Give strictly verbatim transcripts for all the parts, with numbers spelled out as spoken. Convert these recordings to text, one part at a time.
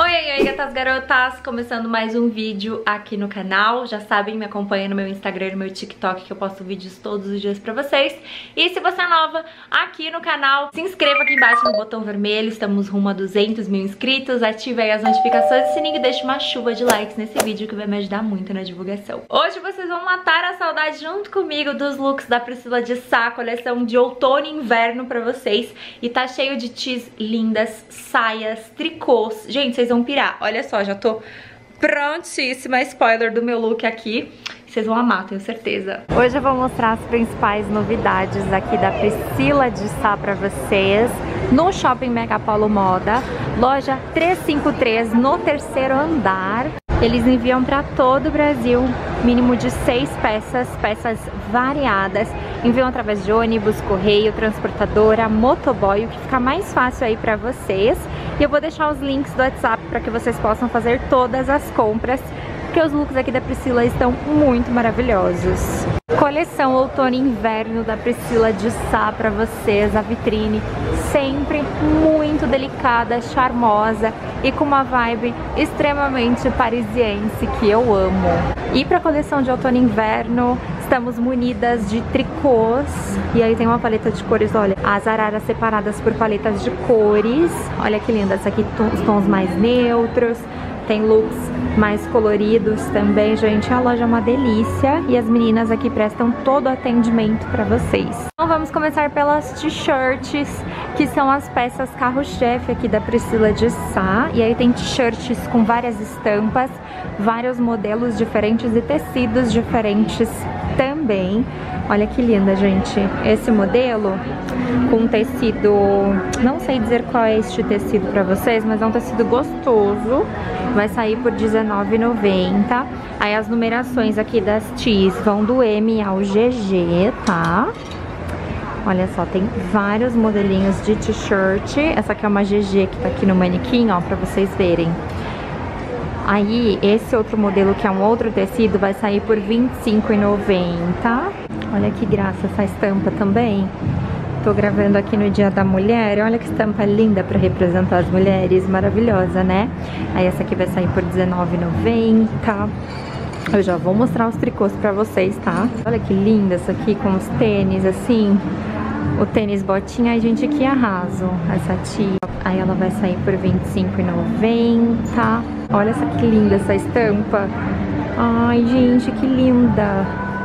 Oi, oi, gatas garotas! Começando mais um vídeo aqui no canal. Já sabem, me acompanha no meu Instagram e no meu TikTok, que eu posto vídeos todos os dias pra vocês. E se você é nova aqui no canal, se inscreva aqui embaixo no botão vermelho. Estamos rumo a duzentos mil inscritos. Ative aí as notificações e sininho e deixe uma chuva de likes nesse vídeo, que vai me ajudar muito na divulgação. Hoje vocês vão matar a saudade junto comigo dos looks da Priscila de Sá, coleção de outono e inverno pra vocês. E tá cheio de tees lindas, saias, tricôs. Gente, vocês vão pirar. Olha só, já tô prontíssima. Spoiler do meu look aqui. Vocês vão amar, tenho certeza. Hoje eu vou mostrar as principais novidades aqui da Priscila de Sá pra vocês no Shopping Mega Polo Moda, loja trezentos e cinquenta e três, no terceiro andar. Eles enviam para todo o Brasil, mínimo de seis peças, peças variadas. Enviam através de ônibus, correio, transportadora, motoboy, o que fica mais fácil aí para vocês. E eu vou deixar os links do WhatsApp para que vocês possam fazer todas as compras, porque os looks aqui da Priscila estão muito maravilhosos. Coleção outono e inverno da Priscila de Sá para vocês, a vitrine sempre muito delicada, charmosa e com uma vibe extremamente parisiense que eu amo. E para a coleção de outono e inverno, estamos munidas de tricôs, e aí tem uma paleta de cores, olha, as araras separadas por paletas de cores. Olha que linda, essa aqui, os tons mais neutros. Tem looks mais coloridos também, gente. A loja é uma delícia e as meninas aqui prestam todo o atendimento para vocês. Então vamos começar pelas t-shirts, que são as peças carro-chefe aqui da Priscila de Sá. E aí tem t-shirts com várias estampas, vários modelos diferentes e tecidos diferentes também. Olha que linda, gente. Esse modelo com tecido, não sei dizer qual é este tecido pra vocês, mas é um tecido gostoso. Vai sair por dezenove reais e noventa centavos. Aí as numerações aqui das tees vão do M ao G G, tá? Olha só, tem vários modelinhos de t-shirt. Essa aqui é uma G G que tá aqui no manequim, ó, pra vocês verem. Aí, esse outro modelo, que é um outro tecido, vai sair por vinte e cinco reais e noventa centavos. Olha que graça essa estampa também. Tô gravando aqui no Dia da Mulher. Olha que estampa linda pra representar as mulheres. Maravilhosa, né? Aí essa aqui vai sair por dezenove reais e noventa centavos. Eu já vou mostrar os tricôs pra vocês, tá? Olha que linda essa aqui com os tênis, assim. O tênis botinha. Ai, gente, que arraso essa tia. Aí ela vai sair por vinte e cinco reais e noventa centavos. Olha essa que linda essa estampa. Ai, gente, que linda.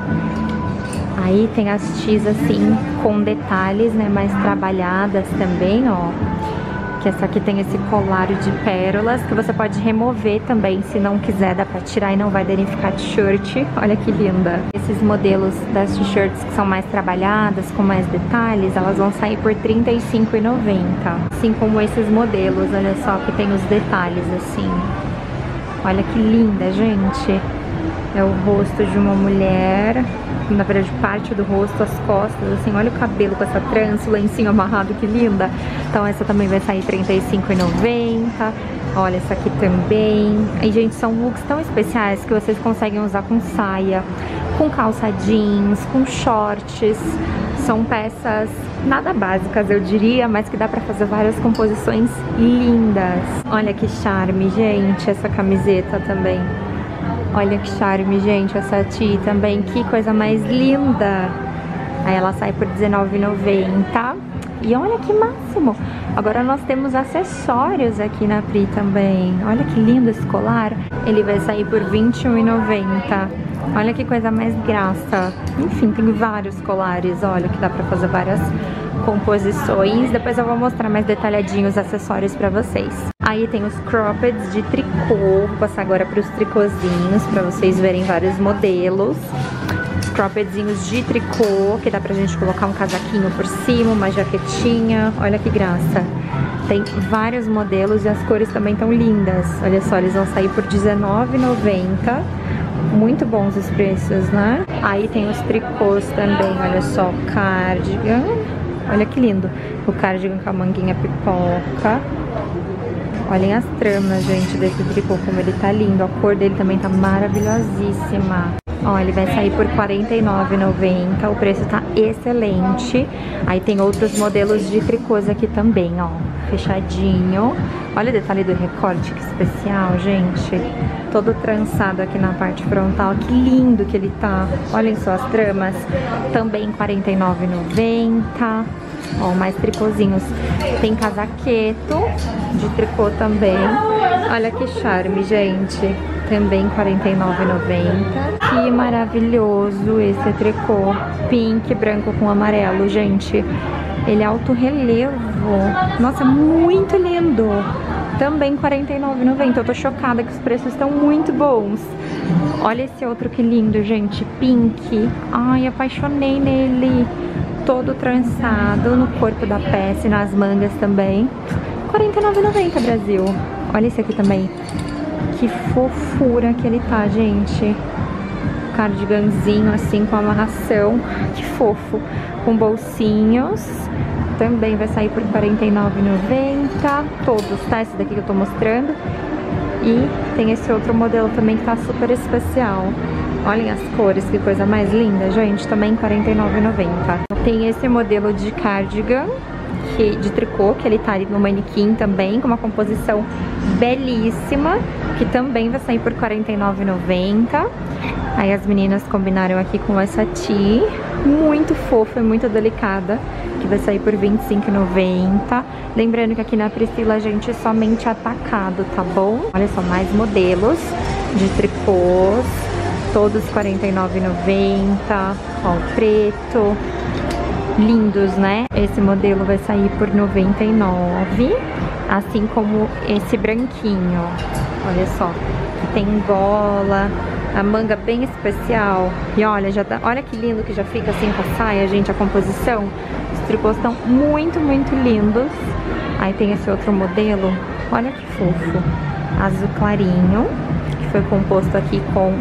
Aí tem as tees assim, com detalhes, né, mais trabalhadas também, ó. Que essa aqui tem esse colar de pérolas, que você pode remover também, se não quiser, dá pra tirar e não vai danificar a t-shirt. Olha que linda. Esses modelos das t-shirts que são mais trabalhadas, com mais detalhes, elas vão sair por trinta e cinco reais e noventa centavos. Assim como esses modelos, olha só, que tem os detalhes assim. Olha que linda, gente. É o rosto de uma mulher, na verdade parte do rosto, as costas, assim, olha o cabelo com essa trança, o lencinho amarrado, que linda. Então essa também vai sair trinta e cinco reais e noventa centavos. Olha essa aqui também. E, gente, são looks tão especiais que vocês conseguem usar com saia, com calça jeans, com shorts. São peças nada básicas, eu diria, mas que dá pra fazer várias composições lindas. Olha que charme, gente, essa camiseta também. Olha que charme, gente, essa tee também, que coisa mais linda. Aí ela sai por dezenove reais e noventa centavos. E olha que máximo. Agora nós temos acessórios aqui na Pri também. Olha que lindo esse colar. Ele vai sair por vinte e um reais e noventa centavos. Olha que coisa mais graça. Enfim, tem vários colares, olha, que dá pra fazer várias composições. Depois eu vou mostrar mais detalhadinho os acessórios pra vocês. Aí tem os croppeds de tricô. Vou passar agora pros tricôzinhos, pra vocês verem vários modelos. Os croppedzinhos de tricô, que dá pra gente colocar um casaquinho por cima, uma jaquetinha. Olha que graça. Tem vários modelos e as cores também estão lindas. Olha só, eles vão sair por dezenove reais e noventa centavos. Muito bons os preços, né? Aí tem os tricôs também, olha só, cardigan. Olha que lindo. O cardigan com a manguinha pipoca. Olhem as tramas, gente, desse tricô, como ele tá lindo. A cor dele também tá maravilhosíssima. Ó, ele vai sair por quarenta e nove reais e noventa centavos. O preço tá excelente. Aí tem outros modelos de tricôs aqui também, ó. fechadinho. Olha o detalhe do recorte, que especial, gente. Todo trançado aqui na parte frontal. Que lindo que ele tá. Olhem só as tramas. Também quarenta e nove reais e noventa centavos. Ó, mais tricôzinhos. Tem casaqueto de tricô também. Olha que charme, gente. Também quarenta e nove reais e noventa centavos. Que maravilhoso esse tricô. Pink, branco com amarelo, gente. Ele é alto relevo. Nossa, muito lindo. Também quarenta e nove reais e noventa centavos. Eu tô chocada que os preços estão muito bons. Olha esse outro que lindo, gente. Pink. Ai, apaixonei nele. Todo trançado no corpo da peça e nas mangas também. quarenta e nove reais e noventa centavos, Brasil. Olha esse aqui também. Que fofura que ele tá, gente. Cardiganzinho assim com amarração. Que fofo. Com bolsinhos. Também vai sair por quarenta e nove reais e noventa centavos. Todos, tá? Esse daqui que eu tô mostrando. E tem esse outro modelo também que tá super especial. Olhem as cores, que coisa mais linda, gente. Também quarenta e nove reais e noventa centavos. Tem esse modelo de cardigan que, de tricô, que ele tá ali no manequim também, com uma composição belíssima, que também vai sair por quarenta e nove reais e noventa centavos. Aí as meninas combinaram aqui com essa tee, muito fofa e muito delicada, que vai sair por vinte e cinco reais e noventa centavos. Lembrando que aqui na Priscila, gente, é somente atacado, tá bom? Olha só, mais modelos de tricôs, todos quarenta e nove reais e noventa centavos. Ó, o preto. Lindos, né? Esse modelo vai sair por noventa e nove reais, assim como esse branquinho. Olha só, que tem gola, a manga bem especial. E olha, já tá, olha que lindo que já fica assim com a saia, gente, a composição. Os tricôs estão muito, muito lindos. Aí tem esse outro modelo, olha que fofo, azul clarinho, que foi composto aqui com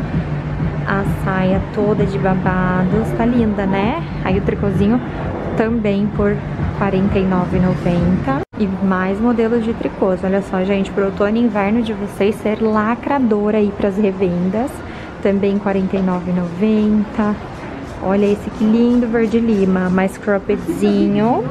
a saia toda de babados. Tá linda, né? Aí o tricôzinho também por quarenta e nove reais e noventa centavos. E mais modelos de tricôs. Olha só, gente, pro outono e inverno de vocês ser lacradora aí pras revendas. Também quarenta e nove reais e noventa centavos. Olha esse que lindo verde lima, mais croppedzinho.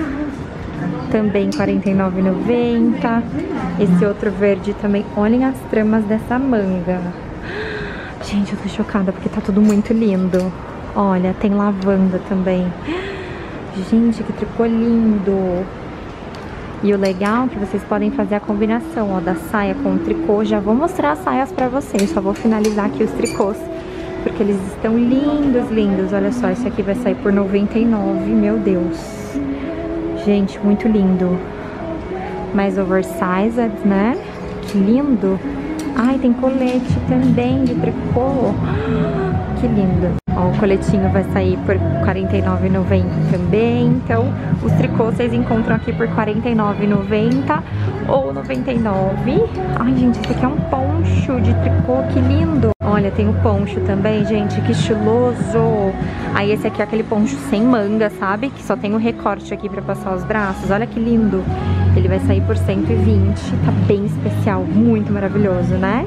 Também quarenta e nove reais e noventa centavos. Esse outro verde também. Olhem as tramas dessa manga. Gente, eu tô chocada porque tá tudo muito lindo. Olha, tem lavanda também. Gente, que tricô lindo. E o legal é que vocês podem fazer a combinação, ó, da saia com o tricô. Já vou mostrar as saias pra vocês, só vou finalizar aqui os tricôs, porque eles estão lindos, lindos. Olha só, esse aqui vai sair por noventa e nove reais, meu Deus. Gente, muito lindo. Mais oversized, né? Que lindo. Ai, tem colete também de tricô. Que lindo. Ó, o coletinho vai sair por quarenta e nove reais e noventa centavos também. Então, os tricôs vocês encontram aqui por quarenta e nove reais e noventa centavos ou noventa e nove reais. Ai, gente, esse aqui é um poncho de tricô, que lindo. Olha, tem o poncho também, gente, que estiloso. Aí esse aqui é aquele poncho sem manga, sabe? Que só tem o recorte aqui pra passar os braços. Olha que lindo. Ele vai sair por cento e vinte reais. Tá bem especial, muito maravilhoso, né?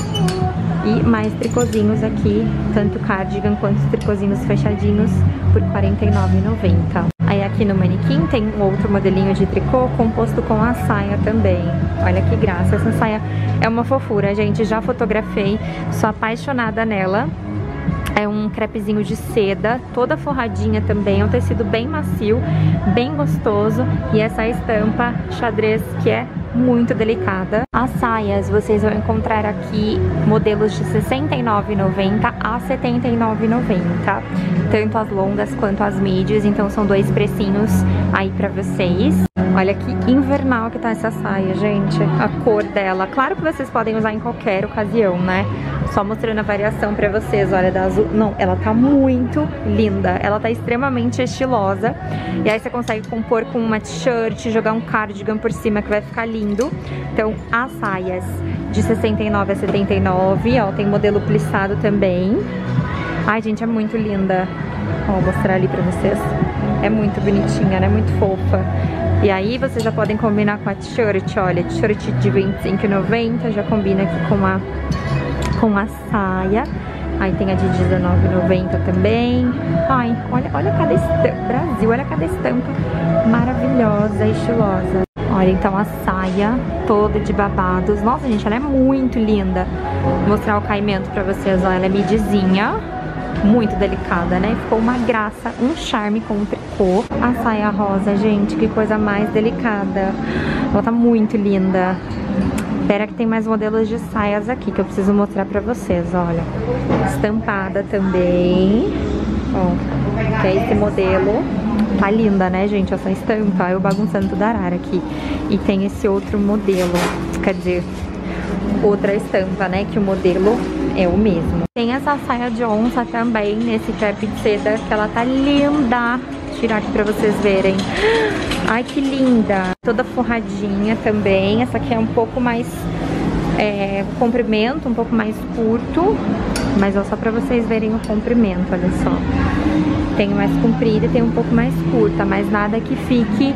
E mais tricôzinhos aqui, tanto cardigan quanto os tricôzinhos fechadinhos por quarenta e nove reais e noventa centavos. Aí aqui no manequim tem um outro modelinho de tricô composto com a saia também. Olha que graça, essa saia é uma fofura, gente. Já fotografei, sou apaixonada nela. É um crepezinho de seda, toda forradinha também, é um tecido bem macio, bem gostoso. E essa estampa xadrez que é muito delicada. As saias vocês vão encontrar aqui modelos de sessenta e nove reais e noventa centavos a setenta e nove reais e noventa centavos. Tanto as longas quanto as mídias, então são dois precinhos aí pra vocês. Olha que invernal que tá essa saia, gente. A cor dela. Claro que vocês podem usar em qualquer ocasião, né? Só mostrando a variação pra vocês. Olha, da azul. Não, ela tá muito linda. Ela tá extremamente estilosa. E aí você consegue compor com uma t-shirt, jogar um cardigan por cima que vai ficar lindo. Então, as saias de sessenta e nove a setenta e nove. Ó, tem modelo plissado também. Ai, gente, é muito linda. Ó, vou mostrar ali pra vocês. É muito bonitinha, né? Muito fofa. E aí vocês já podem combinar com a t-shirt, olha, t-shirt de vinte e cinco reais e noventa centavos, já combina aqui com a, com a saia. Aí tem a de dezenove reais e noventa centavos também. Ai, olha, olha cada estampa, Brasil, olha cada estampa maravilhosa, estilosa. Olha, então a saia toda de babados. Nossa, gente, ela é muito linda. Vou mostrar o caimento pra vocês, ó. Ela é midizinha, muito delicada, né? Ficou uma graça, um charme com o tricô. A saia rosa, gente, que coisa mais delicada. Ela tá muito linda. Espera que tem mais modelos de saias aqui que eu preciso mostrar pra vocês, olha. Estampada também. Ó, que é esse modelo. Tá linda, né, gente? Essa estampa. Eu bagunçando tudo a arara aqui. E tem esse outro modelo. Quer dizer, outra estampa, né? Que o modelo é o mesmo. Tem essa saia de onça também, nesse crepe de seda, que ela tá linda. Vou tirar aqui pra vocês verem. Ai, que linda. Toda forradinha também. Essa aqui é um pouco mais é, comprimento, um pouco mais curto. Mas ó, só pra vocês verem o comprimento, olha só. Tem mais comprida e tem um pouco mais curta, mas nada que fique,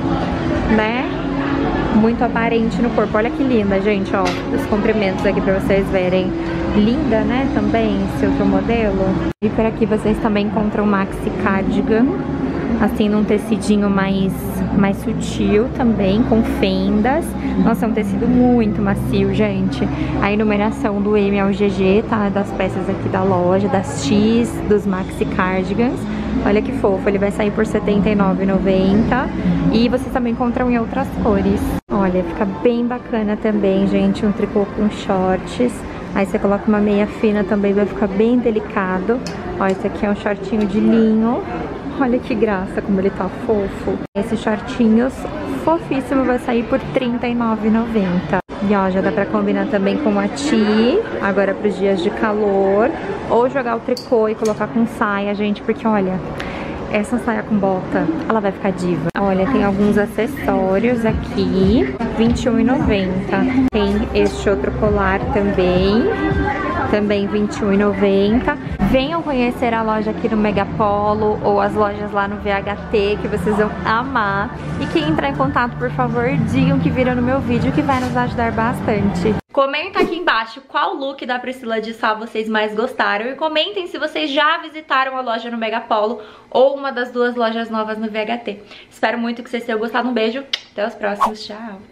né, muito aparente no corpo. Olha que linda, gente, ó, os comprimentos aqui pra vocês verem. Linda, né, também, esse outro modelo. E por aqui vocês também encontram maxi cardigan, assim, num tecidinho mais, mais sutil também, com fendas. Nossa, é um tecido muito macio, gente. A numeração do M ao G G, tá? Das peças aqui da loja, das X, dos maxi cardigans. Olha que fofo, ele vai sair por setenta e nove reais e noventa centavos. E vocês também encontram em outras cores. Olha, fica bem bacana também, gente, um tricô com shorts. Aí você coloca uma meia fina também, vai ficar bem delicado. Ó, esse aqui é um shortinho de linho. Olha que graça, como ele tá fofo. Esses shortinhos fofíssimo vai sair por trinta e nove reais e noventa centavos. E ó, já dá pra combinar também com a ti, agora pros dias de calor. Ou jogar o tricô e colocar com saia, gente, porque olha, essa saia com bota, ela vai ficar diva. Olha, tem alguns acessórios aqui, vinte e um reais e noventa centavos. Tem este outro colar também, também vinte e um reais e noventa centavos. Venham conhecer a loja aqui no Megapolo ou as lojas lá no V H T, que vocês vão amar. E quem entrar em contato, por favor, digam que viram no meu vídeo, que vai nos ajudar bastante. Comenta aqui embaixo qual look da Priscila de Sá vocês mais gostaram. E comentem se vocês já visitaram a loja no Megapolo ou uma das duas lojas novas no V H T. Espero muito que vocês tenham gostado. Um beijo, até os próximos, tchau!